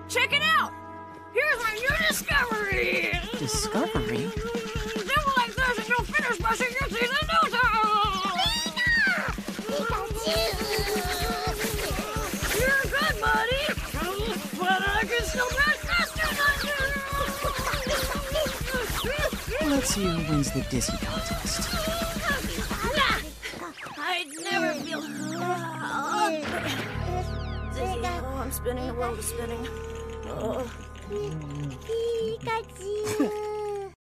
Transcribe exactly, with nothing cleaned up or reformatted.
Check it out! Here's my new discovery! Discovery? Devil like this and you'll finish brushing your teeth in no time! You're good, buddy! But I can still brush faster than you! Let's see who wins the Dizzy contest. I'd never feel... Dizzy. Oh, I'm spinning, the world is spinning. Oh. Pikachu!